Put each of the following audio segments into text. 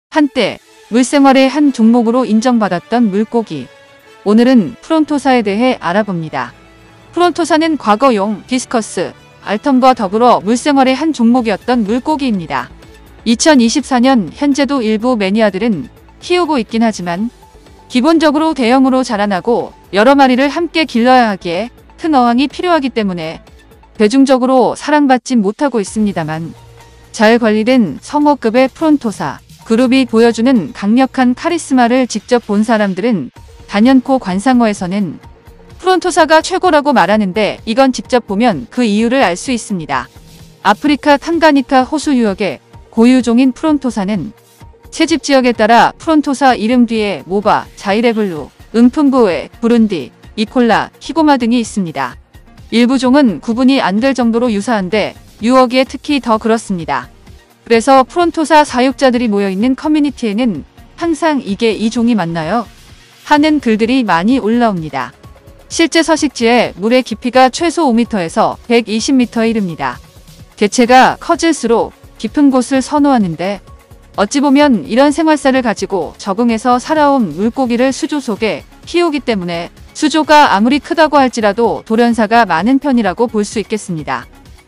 한때 물생활의 한 종목으로 인정받았던 물고기. 오늘은 프론토사에 대해 알아봅니다. 프론토사는 과거 용, 디스커스, 알텀과 더불어 물생활의 한 종목이었던 물고기입니다. 2024년 현재도 일부 매니아들은 키우고 있긴 하지만 기본적으로 대형으로 자라나고 여러 마리를 함께 길러야 하기에 큰 어항이 필요하기 때문에 대중적으로 사랑받진 못하고 있습니다만, 잘 관리된 성어급의 프론토사 그룹이 보여주는 강력한 카리스마를 직접 본 사람들은 단연코 관상어에서는 프론토사가 최고라고 말하는데, 이건 직접 보면 그 이유를 알 수 있습니다. 아프리카 탕가니카 호수 유역의 고유종인 프론토사는 채집 지역에 따라 프론토사 이름 뒤에 모바, 자이레블루, 음푼부에, 부룬디, 이콜라, 히고마 등이 있습니다. 일부 종은 구분이 안 될 정도로 유사한데 유어기에 특히 더 그렇습니다. 그래서 프론토사 사육자들이 모여있는 커뮤니티에는 항상 이게 이 종이 맞나요? 하는 글들이 많이 올라옵니다. 실제 서식지에 물의 깊이가 최소 5m에서 120m에 이릅니다. 개체가 커질수록 깊은 곳을 선호하는데, 어찌 보면 이런 생활사를 가지고 적응해서 살아온 물고기를 수조 속에 키우기 때문에 수조가 아무리 크다고 할지라도 돌연사가 많은 편이라고 볼 수 있겠습니다.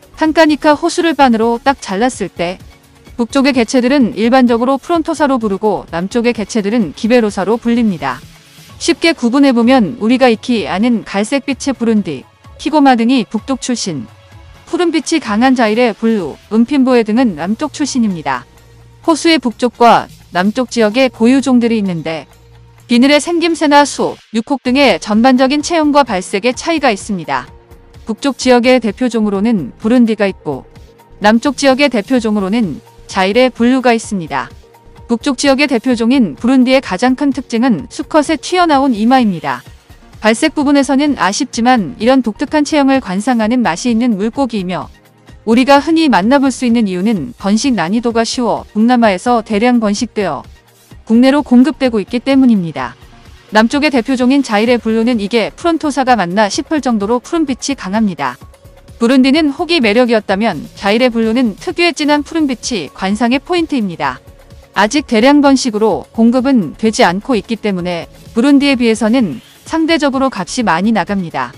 탕가니카 호수를 반으로 딱 잘랐을 때 북쪽의 개체들은 일반적으로 프론토사로 부르고 남쪽의 개체들은 기베로사로 불립니다. 쉽게 구분해보면 우리가 익히 아는 갈색빛의 부룬디, 히고마 등이 북쪽 출신, 푸른빛이 강한 자이레 블루, 음핀보에 등은 남쪽 출신입니다. 호수의 북쪽과 남쪽 지역에 고유종들이 있는데 비늘의 생김새나 수, 육혹 등의 전반적인 체형과 발색에 차이가 있습니다. 북쪽 지역의 대표종으로는 부룬디가 있고 남쪽 지역의 대표종으로는 자이레 블루가 있습니다. 북쪽 지역의 대표종인 부룬디의 가장 큰 특징은 수컷의 튀어나온 이마입니다. 발색 부분에서는 아쉽지만 이런 독특한 체형을 관상하는 맛이 있는 물고기이며, 우리가 흔히 만나볼 수 있는 이유는 번식 난이도가 쉬워 동남아에서 대량 번식되어 국내로 공급되고 있기 때문입니다. 남쪽의 대표종인 자이레 블루는 이게 프론토사가 맞나 싶을 정도로 푸른빛이 강합니다. 부룬디는 혹이 매력이었다면 자이레 블루는 특유의 진한 푸른빛이 관상의 포인트입니다. 아직 대량 번식으로 공급은 되지 않고 있기 때문에 부룬디에 비해서는 상대적으로 값이 많이 나갑니다.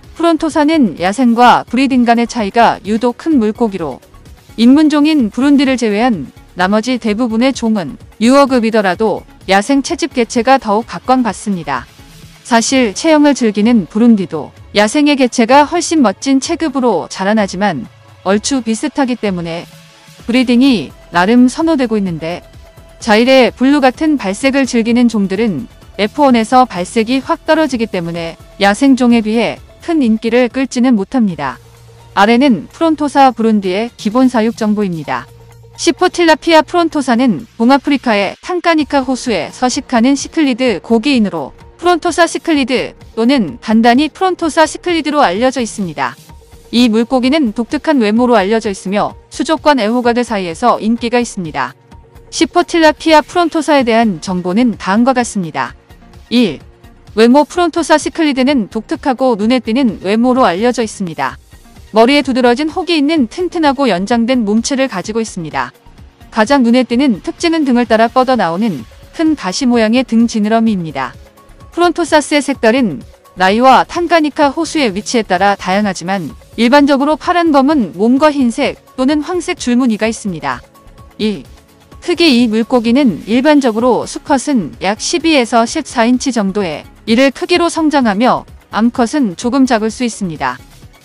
프론토사는 야생과 브리딩 간의 차이가 유독 큰 물고기로, 입문종인 부룬디를 제외한 나머지 대부분의 종은 유어급이더라도 야생 채집 개체가 더욱 각광받습니다. 사실 체형을 즐기는 부룬디도 야생의 개체가 훨씬 멋진 체급으로 자라나지만 얼추 비슷하기 때문에 브리딩이 나름 선호되고 있는데, 자이레 블루 같은 발색을 즐기는 종들은 F1에서 발색이 확 떨어지기 때문에 야생종에 비해 큰 인기를 끌지는 못합니다. 아래는 프론토사 부룬디의 기본 사육 정보입니다. 시포틸라피아 프론토사는 동아프리카의 탕가니카 호수에 서식하는 시클리드 고기인으로 프론토사 시클리드 또는 간단히 프론토사 시클리드로 알려져 있습니다. 이 물고기는 독특한 외모로 알려져 있으며 수족관 애호가들 사이에서 인기가 있습니다. 시포틸라피아 프론토사에 대한 정보는 다음과 같습니다. 1. 외모. 프론토사 시클리드는 독특하고 눈에 띄는 외모로 알려져 있습니다. 머리에 두드러진 혹이 있는 튼튼하고 연장된 몸체를 가지고 있습니다. 가장 눈에 띄는 특징은 등을 따라 뻗어나오는 큰 가시 모양의 등 지느러미입니다. 프론토사스의 색깔은 나이와 탕가니카 호수의 위치에 따라 다양하지만 일반적으로 파란 검은 몸과 흰색 또는 황색 줄무늬가 있습니다. 2. 크기. 이 물고기는 일반적으로 수컷은 약 12에서 14인치 정도의 이를 크기로 성장하며 암컷은 조금 작을 수 있습니다.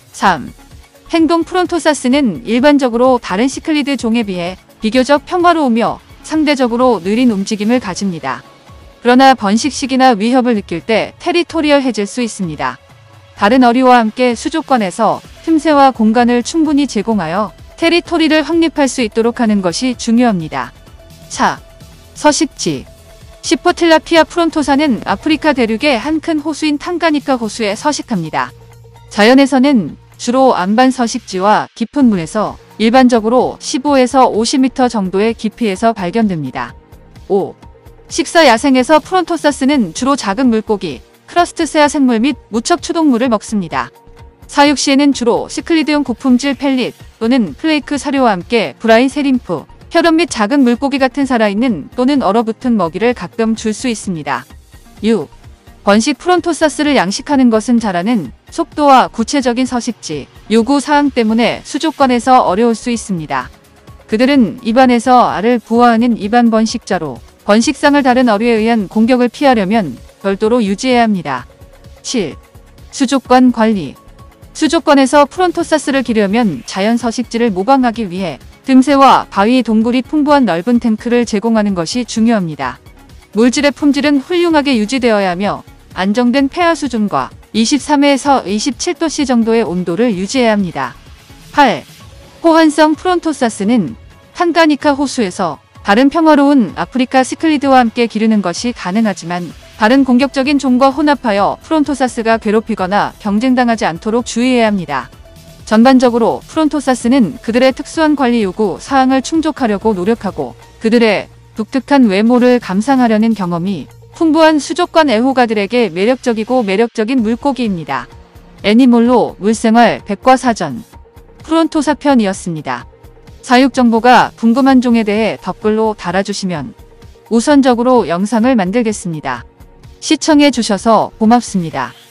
3. 행동. 프론토사스는 일반적으로 다른 시클리드 종에 비해 비교적 평화로우며 상대적으로 느린 움직임을 가집니다. 그러나 번식 시기나 위협을 느낄 때 테리토리얼해질 수 있습니다. 다른 어류와 함께 수족관에서 틈새와 공간을 충분히 제공하여 테리토리를 확립할 수 있도록 하는 것이 중요합니다. 4. 서식지. 시포틸라피아 프론토사는 아프리카 대륙의 한 큰 호수인 탕가니카 호수에 서식합니다. 자연에서는 주로 안반 서식지와 깊은 물에서 일반적으로 15에서 50m 정도의 깊이에서 발견됩니다. 5. 식사. 야생에서 프론토사스는 주로 작은 물고기, 크러스트세아 생물 및 무척 추동물을 먹습니다. 사육 시에는 주로 시클리드용 고품질 펠릿 또는 플레이크 사료와 함께 브라인 세림프, 혈흔 및 작은 물고기 같은 살아있는 또는 얼어붙은 먹이를 가끔 줄 수 있습니다. 6. 번식 프론토사스를 양식하는 것은 자라는 속도와 구체적인 서식지, 요구 사항 때문에 수족관에서 어려울 수 있습니다. 그들은 입안에서 알을 부화하는 입안 번식자로 번식상을 다른 어류에 의한 공격을 피하려면 별도로 유지해야 합니다. 7. 수족관 관리. 수족관에서 프론토사스를 기르려면 자연 서식지를 모방하기 위해 틈새와 바위, 동굴이 풍부한 넓은 탱크를 제공하는 것이 중요합니다. 물질의 품질은 훌륭하게 유지되어야 하며 안정된 폐하 수준과 23에서 27도씨 정도의 온도를 유지해야 합니다. 8. 호환성 프론토사스는 탄가니카 호수에서 다른 평화로운 아프리카 시클리드와 함께 기르는 것이 가능하지만 다른 공격적인 종과 혼합하여 프론토사스가 괴롭히거나 경쟁당하지 않도록 주의해야 합니다. 전반적으로 프론토사스는 그들의 특수한 관리 요구 사항을 충족하려고 노력하고 그들의 독특한 외모를 감상하려는 경험이 풍부한 수족관 애호가들에게 매력적인 물고기입니다. 애니몰로 물생활 백과사전 프론토사 편이었습니다. 사육정보가 궁금한 종에 대해 댓글로 달아주시면 우선적으로 영상을 만들겠습니다. 시청해 주셔서 고맙습니다.